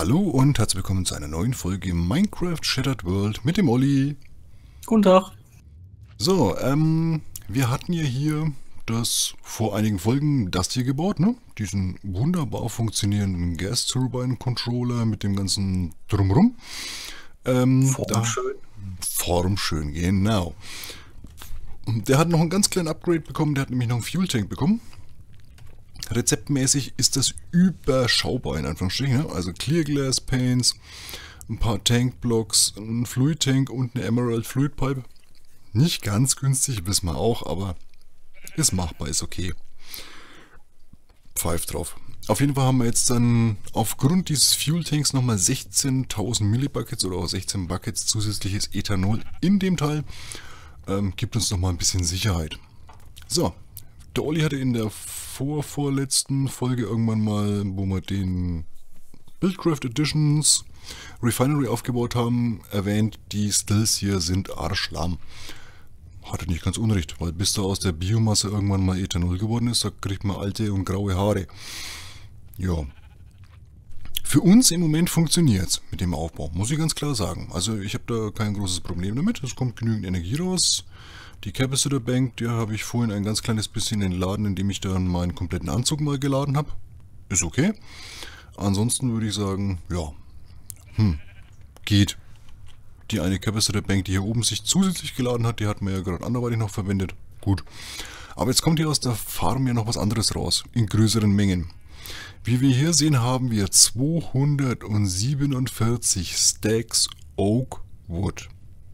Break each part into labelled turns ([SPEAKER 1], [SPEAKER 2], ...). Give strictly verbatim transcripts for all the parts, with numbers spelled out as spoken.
[SPEAKER 1] Hallo und herzlich willkommen zu einer neuen Folge Minecraft Shattered World mit dem Olli.
[SPEAKER 2] Guten Tag.
[SPEAKER 1] So, ähm, wir hatten ja hier das vor einigen Folgen das hier gebaut, ne? Diesen wunderbar funktionierenden Gas Turbine Controller mit dem ganzen Drumrum. Ähm, da,
[SPEAKER 2] Formschön.
[SPEAKER 1] formschön, genau. Und der hat noch einen ganz kleinen Upgrade bekommen, der hat nämlich noch einen Fuel Tank bekommen. Rezeptmäßig ist das überschaubar in Anführungsstrichen, ne? Also Clear Glass Paints, ein paar Tankblocks, ein Fluid Tank und eine Emerald Fluid Pipe. Nicht ganz günstig, wissen wir auch, aber ist machbar, ist okay. Pfeift drauf. Auf jeden Fall haben wir jetzt dann aufgrund dieses Fuel Tanks nochmal sechzehntausend Millibuckets oder auch sechzehn Buckets zusätzliches Ethanol in dem Teil. Ähm, gibt uns nochmal ein bisschen Sicherheit. So, der Olli hatte in der vorvorletzten Folge irgendwann mal, wo wir den Buildcraft Editions Refinery aufgebaut haben, erwähnt, die Stills hier sind arschlamm. Hatte nicht ganz unrecht, weil bis da aus der Biomasse irgendwann mal Ethanol geworden ist, da kriegt man alte und graue Haare. Ja. Für uns im Moment funktioniert es mit dem Aufbau, muss ich ganz klar sagen. Also ich habe da kein großes Problem damit, es kommt genügend Energie raus. Die Capacitor Bank, die habe ich vorhin ein ganz kleines bisschen entladen, indem ich dann meinen kompletten Anzug mal geladen habe. Ist okay. Ansonsten würde ich sagen, ja, hm, geht. Die eine Capacitor Bank, die hier oben sich zusätzlich geladen hat, die hat man ja gerade anderweitig noch verwendet. Gut. Aber jetzt kommt hier aus der Farm ja noch was anderes raus, in größeren Mengen. Wie wir hier sehen, haben wir zweihundertsiebenundvierzig Stacks Oak Wood.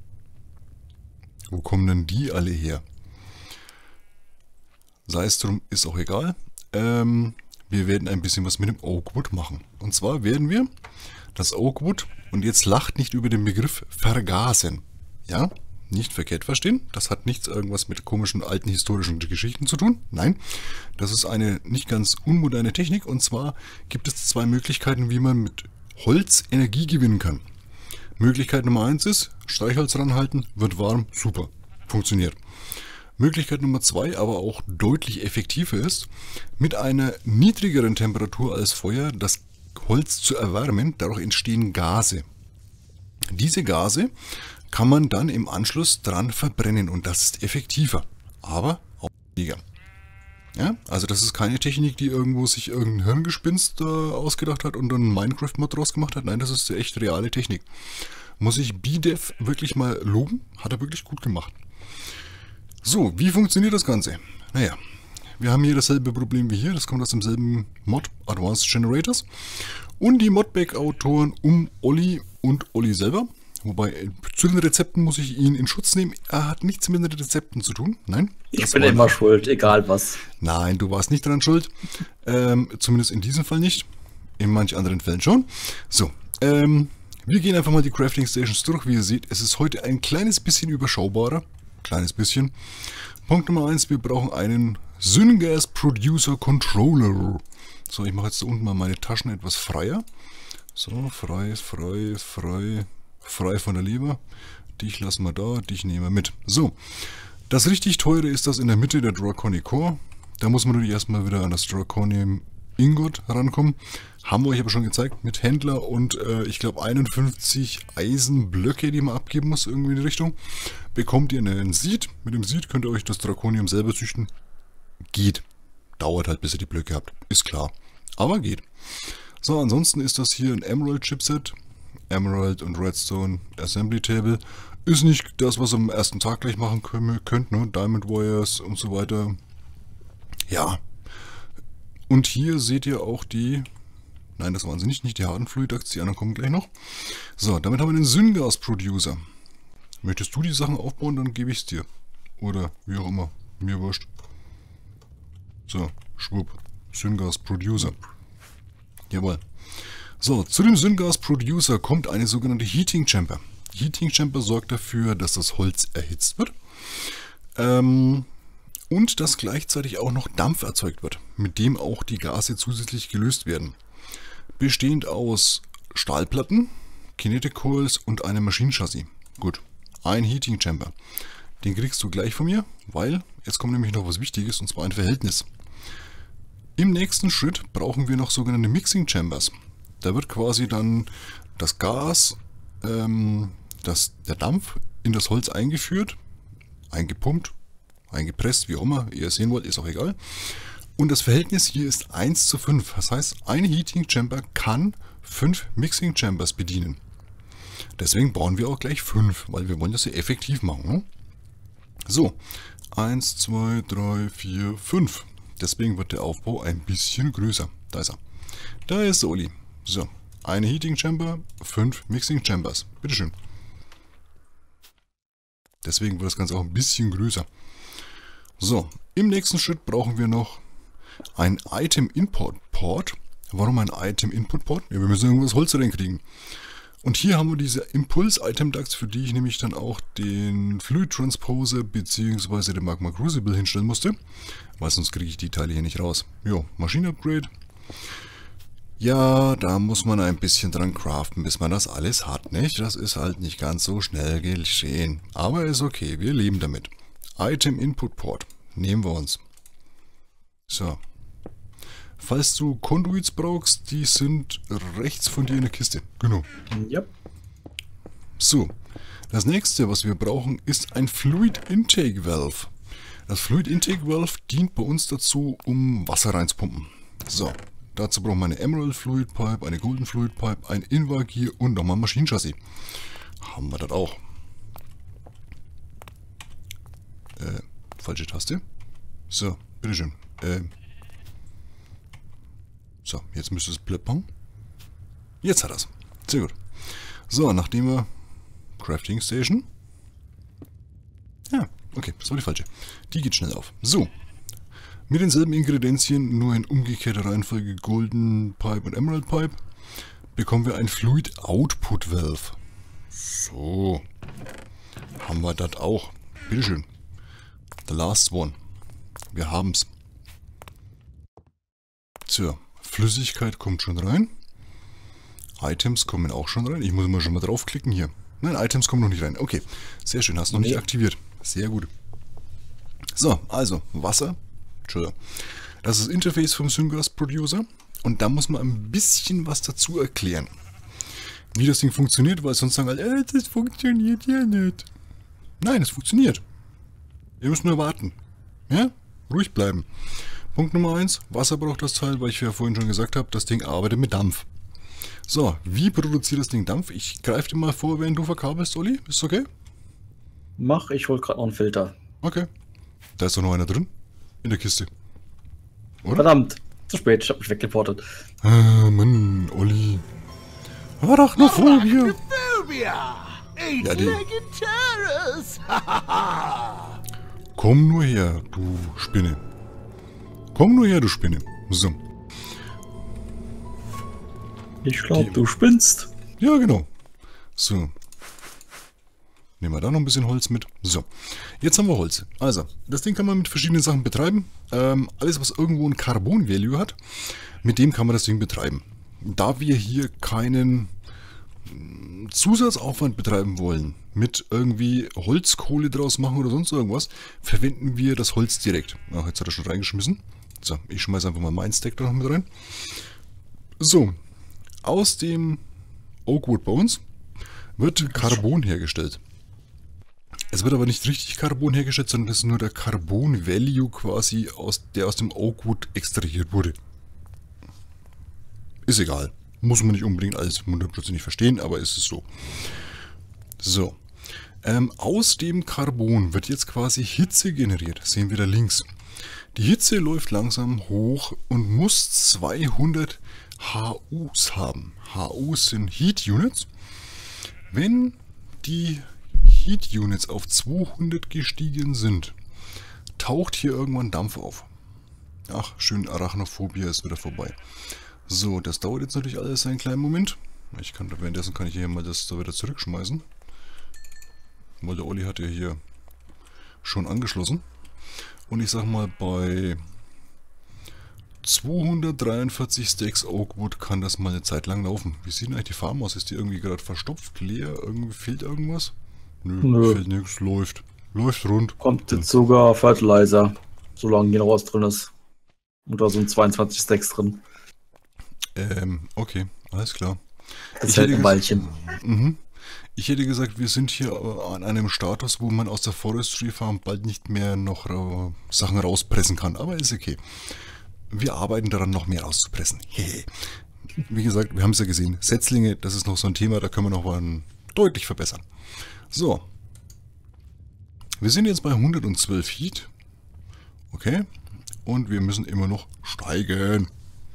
[SPEAKER 1] Wo kommen denn die alle her? Sei es drum, ist auch egal. Ähm, wir werden ein bisschen was mit dem Oakwood machen. Und zwar werden wir das Oakwood, und jetzt lacht nicht über den Begriff, vergasen. Ja, nicht verkehrt verstehen. Das hat nichts irgendwas mit komischen alten historischen Geschichten zu tun. Nein, das ist eine nicht ganz unmoderne Technik. Und zwar gibt es zwei Möglichkeiten, wie man mit Holz Energie gewinnen kann. Möglichkeit Nummer eins ist, Streichholz ranhalten, wird warm, super, funktioniert. Möglichkeit Nummer zwei, aber auch deutlich effektiver ist, mit einer niedrigeren Temperatur als Feuer das Holz zu erwärmen, dadurch entstehen Gase. Diese Gase kann man dann im Anschluss dran verbrennen und das ist effektiver, aber auch weniger. Ja, also das ist keine Technik, die irgendwo sich irgendein Hirngespinst äh, ausgedacht hat und dann Minecraft-Mod draus gemacht hat. Nein, das ist echt reale Technik. Muss ich B-Dev wirklich mal loben. Hat er wirklich gut gemacht. So, wie funktioniert das Ganze? Naja, wir haben hier dasselbe Problem wie hier. Das kommt aus demselben Mod, Advanced Generators. Und die Modpack-Autoren um Olli und Olli selber. Wobei, zu den Rezepten muss ich ihn in Schutz nehmen. Er hat nichts mit den Rezepten zu tun. Nein.
[SPEAKER 2] Ich bin immer schuld, egal was.
[SPEAKER 1] Nein, du warst nicht dran schuld. Ähm, zumindest in diesem Fall nicht. In manchen anderen Fällen schon. So, ähm, wir gehen einfach mal die Crafting Stations durch. Wie ihr seht, es ist heute ein kleines bisschen überschaubarer. Kleines bisschen. Punkt Nummer eins, wir brauchen einen Syngas Producer Controller. So, ich mache jetzt da unten mal meine Taschen etwas freier. So, frei, frei, frei. Frei von der Leber. Dich lassen wir da, dich nehmen wir mit. So, das richtig teure ist das in der Mitte der Draconic Core. Da muss man natürlich erstmal wieder an das Draconium Ingot rankommen. Haben wir euch aber schon gezeigt mit Händler und äh, ich glaube einundfünfzig Eisenblöcke, die man abgeben muss, irgendwie in die Richtung. Bekommt ihr einen Seed. Mit dem Seed könnt ihr euch das Draconium selber züchten. Geht. Dauert halt, bis ihr die Blöcke habt. Ist klar. Aber geht. So, ansonsten ist das hier ein Emerald Chipset. Emerald und Redstone Assembly Table. Ist nicht das, was ihr am ersten Tag gleich machen könnt, ne? Diamond Wires und so weiter. Ja. Und hier seht ihr auch die... Nein, das waren sie nicht, nicht die harten Fluidax, die anderen kommen gleich noch. So, damit haben wir den Syngas Producer. Möchtest du die Sachen aufbauen, dann gebe ich es dir. Oder wie auch immer, mir wurscht. So, schwupp. Syngas Producer. Jawohl. So, zu dem Syngas Producer kommt eine sogenannte Heating Chamber. Heating Chamber sorgt dafür, dass das Holz erhitzt wird. Ähm, und dass gleichzeitig auch noch Dampf erzeugt wird, mit dem auch die Gase zusätzlich gelöst werden. Bestehend aus Stahlplatten, Kinetic Coils und einem Maschinenchassis. Gut, ein Heating Chamber. Den kriegst du gleich von mir, weil jetzt kommt nämlich noch was Wichtiges, und zwar ein Verhältnis. Im nächsten Schritt brauchen wir noch sogenannte Mixing Chambers. Da wird quasi dann das Gas, ähm, das, der Dampf in das Holz eingeführt, eingepumpt, eingepresst, wie auch immer ihr es sehen wollt, ist auch egal. Und das Verhältnis hier ist eins zu fünf. Das heißt, eine Heating Chamber kann fünf Mixing Chambers bedienen. Deswegen bauen wir auch gleich fünf, weil wir wollen das hier effektiv machen. Ne? So, eins, zwei, drei, vier, fünf. Deswegen wird der Aufbau ein bisschen größer. Da ist er. Da ist Oli. So, eine Heating Chamber, fünf Mixing Chambers. Bitteschön. Deswegen wird das Ganze auch ein bisschen größer. So, im nächsten Schritt brauchen wir noch ein Item Import Port. Warum ein Item Input Port? Ja, wir müssen irgendwas Holz reinkriegen. Und hier haben wir diese Impuls Item Ducts, für die ich nämlich dann auch den Fluid Transposer bzw. den Magma Crucible hinstellen musste. Weil sonst kriege ich die Teile hier nicht raus. Jo, Maschine Upgrade. Ja, da muss man ein bisschen dran craften, bis man das alles hat, nicht? Das ist halt nicht ganz so schnell geschehen. Aber ist okay, wir leben damit. Item Input Port. Nehmen wir uns. So. Falls du Conduits brauchst, die sind rechts von dir in der Kiste. Genau.
[SPEAKER 2] Ja.
[SPEAKER 1] So. Das nächste, was wir brauchen, ist ein Fluid Intake Valve. Das Fluid Intake Valve dient bei uns dazu, um Wasser reinzupumpen. So. Dazu brauchen wir eine Emerald Fluid Pipe, eine Golden Fluid Pipe, ein Invar-Gear und nochmal ein Maschinenchassis. Haben wir das auch. Äh, falsche Taste. So, bitteschön. Äh, so, jetzt müsste es blippern. Jetzt hat er es. Sehr gut. So, nachdem wir Crafting Station. Ja, okay, das war die falsche. Die geht schnell auf. So. Mit denselben Ingredienzien, nur in umgekehrter Reihenfolge Golden Pipe und Emerald Pipe, bekommen wir ein Fluid Output Valve. So. Haben wir das auch. Bitteschön. The last one. Wir haben's. So. Flüssigkeit kommt schon rein. Items kommen auch schon rein. Ich muss mal schon mal draufklicken hier. Nein, Items kommen noch nicht rein. Okay. Sehr schön. Hast du noch nicht aktiviert. Sehr gut. So, also Wasser. Entschuldigung. Das ist das Interface vom Syngas Producer und da muss man ein bisschen was dazu erklären. Wie das Ding funktioniert, weil sonst sagen alle, äh, das funktioniert ja nicht. Nein, es funktioniert. Ihr müsst nur warten. Ja? Ruhig bleiben. Punkt Nummer eins, Wasser braucht das Teil, weil ich ja vorhin schon gesagt habe, das Ding arbeitet mit Dampf. So, wie produziert das Ding Dampf? Ich greife dir mal vor, während du verkabelst, Olli. Ist okay?
[SPEAKER 2] Mach, ich hol gerade noch einen Filter.
[SPEAKER 1] Okay. Da ist doch noch einer drin. In der Kiste. Oder?
[SPEAKER 2] Verdammt, zu spät, ich hab mich weggeportet.
[SPEAKER 1] Ah, Mann, Olli. Arachnophobia. Ja, die... Komm nur her, du Spinne. Komm nur her, du Spinne. So.
[SPEAKER 2] Ich glaube, du spinnst.
[SPEAKER 1] Ja, genau. So. Nehmen wir da noch ein bisschen Holz mit. So, jetzt haben wir Holz. Also, das Ding kann man mit verschiedenen Sachen betreiben. Ähm, alles, was irgendwo ein Carbon-Value hat, mit dem kann man das Ding betreiben. Da wir hier keinen Zusatzaufwand betreiben wollen, mit irgendwie Holzkohle draus machen oder sonst irgendwas, verwenden wir das Holz direkt. Ach, jetzt hat er schon reingeschmissen. So, ich schmeiße einfach mal meinen Stack da noch mit rein. So, aus dem Oakwood bei uns wird Carbon hergestellt. Es wird aber nicht richtig Carbon hergestellt, sondern das ist nur der Carbon Value quasi, aus, der aus dem Oakwood extrahiert wurde. Ist egal. Muss man nicht unbedingt alles hundertprozentig verstehen, aber ist es so. So. Ähm, aus dem Carbon wird jetzt quasi Hitze generiert. Das sehen wir da links. Die Hitze läuft langsam hoch und muss zweihundert H Us haben. H Us sind Heat Units. Wenn die Heat Units auf zweihundert gestiegen sind, taucht hier irgendwann Dampf auf. Ach, schön, Arachnophobia ist wieder vorbei. So, das dauert jetzt natürlich alles einen kleinen Moment. Ich kann, währenddessen kann ich hier mal das da wieder zurückschmeißen. Weil der Olli hat ja hier schon angeschlossen. Und ich sag mal, bei zweihundertdreiundvierzig Stacks Oakwood kann das mal eine Zeit lang laufen. Wie sieht denn eigentlich die Farm aus? Ist die irgendwie gerade verstopft, leer? Irgendwie fehlt irgendwas? Nö, Nö. fehlt nichts, läuft. Läuft rund.
[SPEAKER 2] Kommt jetzt sogar Fertilizer, solange hier noch was drin ist. Und da sind zweiundzwanzig Stacks drin.
[SPEAKER 1] Ähm, okay. Alles klar.
[SPEAKER 2] Das
[SPEAKER 1] Ich
[SPEAKER 2] hält
[SPEAKER 1] hätte
[SPEAKER 2] ein
[SPEAKER 1] ges-
[SPEAKER 2] Weilchen.
[SPEAKER 1] Mhm. Ich hätte gesagt, wir sind hier äh, an einem Status, wo man aus der Forestry Farm bald nicht mehr noch äh, Sachen rauspressen kann. Aber ist okay. Wir arbeiten daran, noch mehr rauszupressen. Hehe. Wie gesagt, wir haben es ja gesehen. Setzlinge, das ist noch so ein Thema, da können wir noch mal deutlich verbessern. So. Wir sind jetzt bei hundertzwölf Heat. Okay. Und wir müssen immer noch steigen.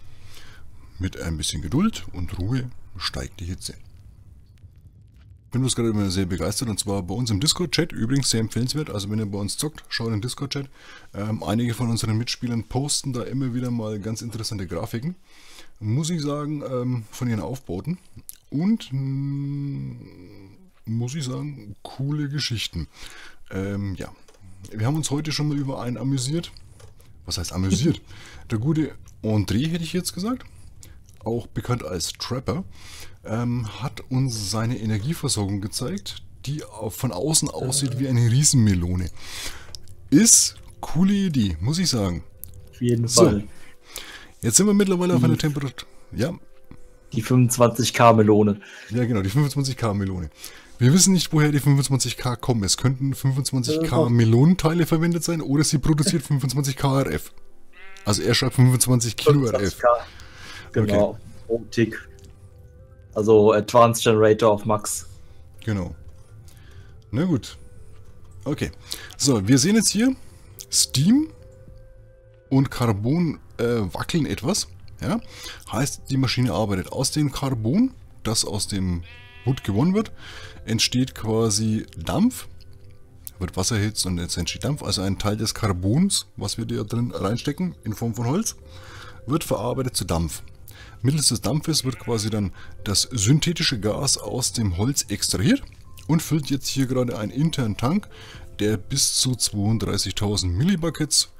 [SPEAKER 1] Mit ein bisschen Geduld und Ruhe steigt die Hitze. Ich bin bloß gerade immer sehr begeistert, und zwar bei uns im Discord-Chat, übrigens sehr empfehlenswert, also wenn ihr bei uns zockt, schaut in den Discord-Chat. Ähm, einige von unseren Mitspielern posten da immer wieder mal ganz interessante Grafiken, muss ich sagen, ähm, von ihren Aufbauten. Und mh, muss ich sagen, coole Geschichten. Ähm, ja, wir haben uns heute schon mal über einen amüsiert. Was heißt amüsiert? Der gute André, hätte ich jetzt gesagt, auch bekannt als Trapper, ähm, hat uns seine Energieversorgung gezeigt, die auch von außen aussieht wie eine Riesenmelone. Ist coole Idee, muss ich sagen.
[SPEAKER 2] Auf jeden
[SPEAKER 1] So.
[SPEAKER 2] Fall.
[SPEAKER 1] Jetzt sind wir mittlerweile auf
[SPEAKER 2] Die-
[SPEAKER 1] einer Temperatur. Ja,
[SPEAKER 2] Die fünfundzwanzig K Melone.
[SPEAKER 1] ja genau, die fünfundzwanzig K Melone. Wir wissen nicht, woher die fünfundzwanzig K kommen. Es könnten fünfundzwanzig K
[SPEAKER 2] Ja.
[SPEAKER 1] Melonenteile verwendet sein oder sie produziert fünfundzwanzig K R F. Also er schreibt fünfundzwanzig Kilo R F.
[SPEAKER 2] fünfundzwanzig K. Genau. Pro Tick. Also Advanced Generator auf Max.
[SPEAKER 1] Genau. Na gut. Okay. So, wir sehen jetzt hier, Steam und Carbon äh, wackeln etwas. Ja? Heißt, die Maschine arbeitet. Aus dem Carbon, das aus dem Wood gewonnen wird, entsteht quasi Dampf. Wird Wasser erhitzt und jetzt entsteht Dampf. Also ein Teil des Carbons, was wir da drin reinstecken, in Form von Holz, wird verarbeitet zu Dampf. Mittels des Dampfes wird quasi dann das synthetische Gas aus dem Holz extrahiert und füllt jetzt hier gerade einen internen Tank, der bis zu zweiunddreißigtausend Millibuckets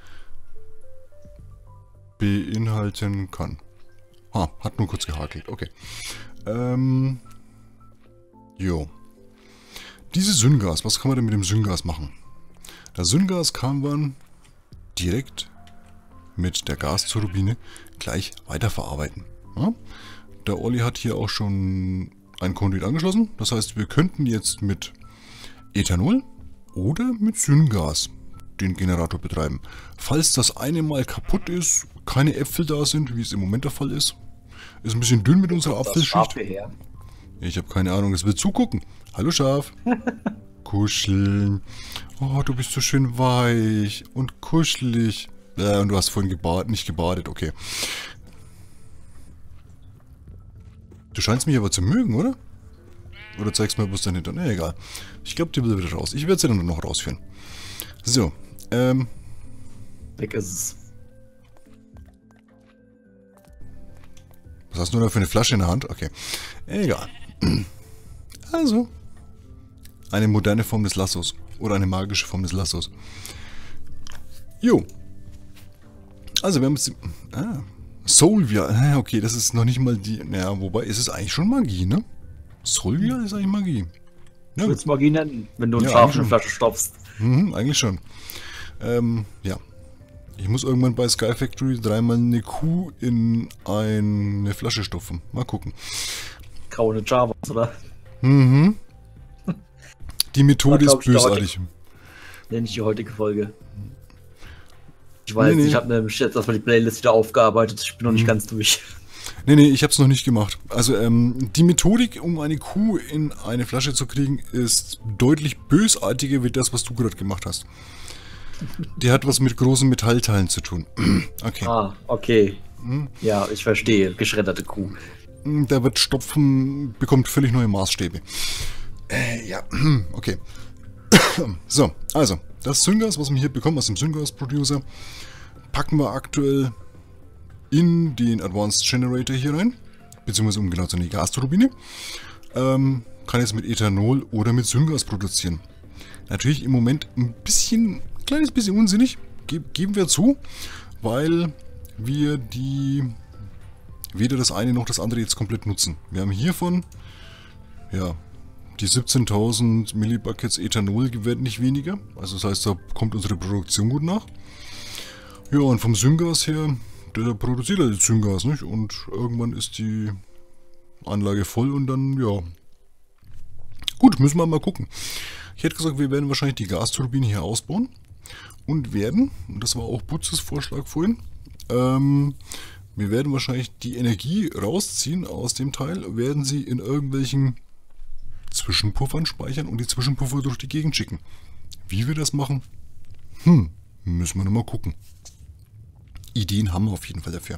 [SPEAKER 1] beinhalten kann. Ah, hat nur kurz gehakelt, okay. Ähm, jo. Dieses Syngas, was kann man denn mit dem Syngas machen? Das Syngas kann man direkt mit der Gasturbine gleich weiterverarbeiten. Ja? Der Olli hat hier auch schon ein Conduit angeschlossen. Das heißt, wir könnten jetzt mit Ethanol oder mit Syngas den Generator betreiben. Falls das eine mal kaputt ist, keine Äpfel da sind, wie es im Moment der Fall ist, ist ein bisschen dünn mit unserer
[SPEAKER 2] Das Schaf
[SPEAKER 1] Apfelschicht.
[SPEAKER 2] hierher.
[SPEAKER 1] Ich habe keine Ahnung, es will zugucken. Hallo Schaf. Kuscheln. Oh, du bist so schön weich und kuschelig. Äh, und du hast vorhin gebadet, nicht gebadet, okay. Du scheinst mich aber zu mögen, oder? Oder zeigst mir, wo es dann hinter... Ne, egal. Ich glaube, die will wieder raus. Ich werde sie dann noch rausführen. So, ähm...
[SPEAKER 2] Weg ist es.
[SPEAKER 1] Was hast du da für eine Flasche in der Hand? Okay. Egal. Also. Eine moderne Form des Lassos. Oder eine magische Form des Lassos. Jo. Also wir haben jetzt... Ah. Solvia. Ah, okay, das ist noch nicht mal die... Naja, wobei, ist es eigentlich schon Magie, ne? Solvia ist eigentlich Magie. Ja,
[SPEAKER 2] Ich würde es Magie nennen, wenn du ein
[SPEAKER 1] Ja,
[SPEAKER 2] Schaf in
[SPEAKER 1] eigentlich
[SPEAKER 2] eine Flasche stopfst.
[SPEAKER 1] Mhm, eigentlich schon. Ähm, ja. Ich muss irgendwann bei Sky Factory dreimal eine Kuh in eine Flasche stopfen. Mal gucken.
[SPEAKER 2] Graue Javas, oder?
[SPEAKER 1] Mhm. Die Methode
[SPEAKER 2] Da
[SPEAKER 1] ist
[SPEAKER 2] glaub ich, dauert
[SPEAKER 1] bösartig.
[SPEAKER 2] Nenne ich die heutige Folge. Ich weiß,
[SPEAKER 1] Nee, nee.
[SPEAKER 2] ich habe nämlich jetzt erstmal die Playlist wieder aufgearbeitet. Ich bin noch nicht
[SPEAKER 1] Mhm.
[SPEAKER 2] ganz durch.
[SPEAKER 1] Nee, nee, ich hab's noch nicht gemacht. Also, ähm, die Methodik, um eine Kuh in eine Flasche zu kriegen, ist deutlich bösartiger wie das, was du gerade gemacht hast. Die hat was mit großen Metallteilen zu tun. Okay.
[SPEAKER 2] Ah, okay.
[SPEAKER 1] Mhm.
[SPEAKER 2] Ja, ich verstehe. Geschredderte Kuh.
[SPEAKER 1] Da wird Stopfen, bekommt völlig neue Maßstäbe. Äh, ja, okay. So, also, das Syngas, was wir hier bekommen aus dem Syngas-Producer, packen wir aktuell in den Advanced Generator hier rein, beziehungsweise um genau zu einer Gasturbine. Ähm, kann jetzt mit Ethanol oder mit Syngas produzieren. Natürlich im Moment ein bisschen, ein kleines bisschen unsinnig, ge geben wir zu, weil wir die weder das eine noch das andere jetzt komplett nutzen. Wir haben hiervon, ja, die siebzehntausend Millibuckets Ethanol werden nicht weniger. Also das heißt, da kommt unsere Produktion gut nach. Ja, und vom Syngas her, der produziert halt Syngas, nicht? Und irgendwann ist die Anlage voll und dann, ja. Gut, müssen wir mal gucken. Ich hätte gesagt, wir werden wahrscheinlich die Gasturbine hier ausbauen und werden, und das war auch Butzes Vorschlag vorhin, ähm, wir werden wahrscheinlich die Energie rausziehen aus dem Teil, werden sie in irgendwelchen Zwischenpuffern speichern und die Zwischenpuffer durch die Gegend schicken. Wie wir das machen? Hm, müssen wir nochmal gucken. Ideen haben wir auf jeden Fall dafür.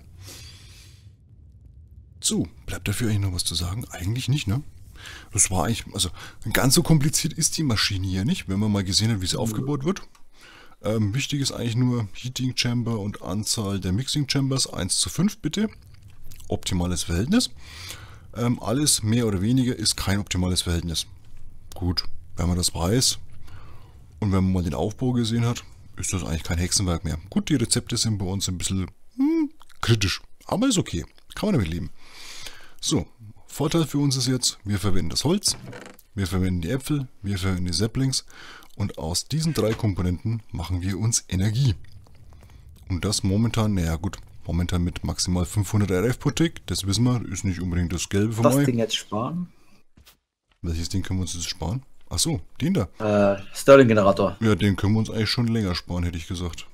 [SPEAKER 1] So, bleibt dafür eigentlich noch was zu sagen? Eigentlich nicht, ne? Das war eigentlich, also ganz so kompliziert ist die Maschine hier nicht, wenn man mal gesehen hat, wie sie aufgebaut wird. Ähm, wichtig ist eigentlich nur Heating Chamber und Anzahl der Mixing Chambers, eins zu fünf bitte. Optimales Verhältnis. Ähm, alles mehr oder weniger ist kein optimales Verhältnis. Gut, wenn man das weiß und wenn man mal den Aufbau gesehen hat, ist das eigentlich kein Hexenwerk mehr. Gut, die Rezepte sind bei uns ein bisschen hm, kritisch, aber ist okay. Kann man damit leben. So, Vorteil für uns ist jetzt, wir verwenden das Holz, wir verwenden die Äpfel, wir verwenden die Saplings und aus diesen drei Komponenten machen wir uns Energie. Und das momentan, naja gut, momentan mit maximal fünfhundert R F pro Tick, das wissen wir, ist nicht unbedingt das Gelbe von
[SPEAKER 2] Das Ding jetzt sparen?
[SPEAKER 1] Welches Ding können wir uns jetzt sparen? Achso, den da.
[SPEAKER 2] Äh, Stirling-Generator.
[SPEAKER 1] Ja, den können wir uns eigentlich schon länger sparen, hätte ich gesagt.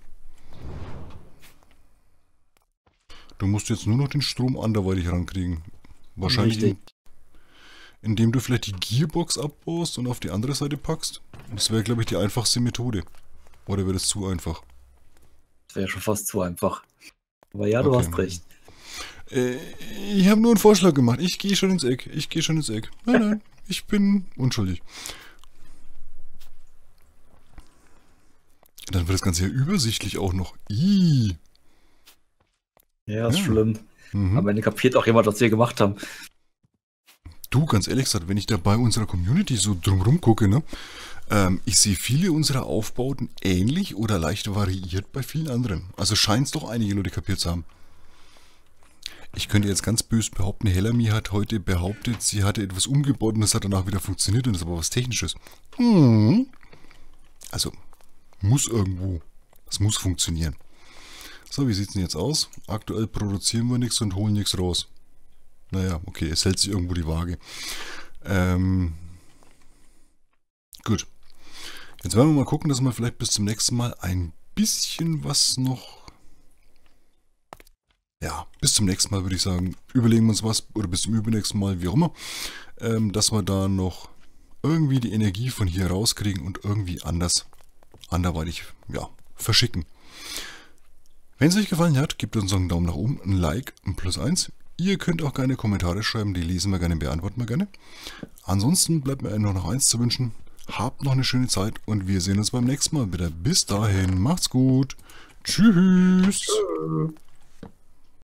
[SPEAKER 1] Du musst jetzt nur noch den Strom anderweitig rankriegen. Wahrscheinlich, in, indem du vielleicht die Gearbox abbaust und auf die andere Seite packst. Das wäre, glaube ich, die einfachste Methode. Oder wäre das zu einfach?
[SPEAKER 2] Das wäre schon fast zu einfach. Aber ja, du okay. hast recht.
[SPEAKER 1] Äh, ich habe nur einen Vorschlag gemacht. Ich gehe schon ins Eck. Ich gehe schon ins Eck. Nein, nein, ich bin unschuldig. Dann wird das Ganze ja übersichtlich auch noch. Ih.
[SPEAKER 2] Ja, ist ja. schlimm. Mhm. Aber dann kapiert auch jemand, was wir gemacht haben.
[SPEAKER 1] Du, ganz ehrlich gesagt, wenn ich da bei unserer Community so drumherum gucke, ne, ähm, ich sehe viele unserer Aufbauten ähnlich oder leicht variiert bei vielen anderen. Also scheint es doch einige Leute kapiert zu haben. Ich könnte jetzt ganz böse behaupten, Hellamy hat heute behauptet, sie hatte etwas umgebaut und das hat danach wieder funktioniert und das ist aber was Technisches. Hm. Also, muss irgendwo. Das muss funktionieren. So, wie sieht es denn jetzt aus? Aktuell produzieren wir nichts und holen nichts raus. Naja, okay, es hält sich irgendwo die Waage. Ähm, gut. Jetzt werden wir mal gucken, dass wir vielleicht bis zum nächsten Mal ein bisschen was noch... Ja, bis zum nächsten Mal würde ich sagen, überlegen wir uns was, oder bis zum übernächsten Mal, wie auch immer, ähm, dass wir da noch irgendwie die Energie von hier rauskriegen und irgendwie anders, anderweitig, ja, verschicken. Wenn es euch gefallen hat, gebt uns einen Daumen nach oben, ein Like, ein Plus eins. Ihr könnt auch gerne Kommentare schreiben, die lesen wir gerne, beantworten wir gerne. Ansonsten bleibt mir nur noch eins zu wünschen. Habt noch eine schöne Zeit und wir sehen uns beim nächsten Mal wieder. Bis dahin, macht's gut. Tschüss.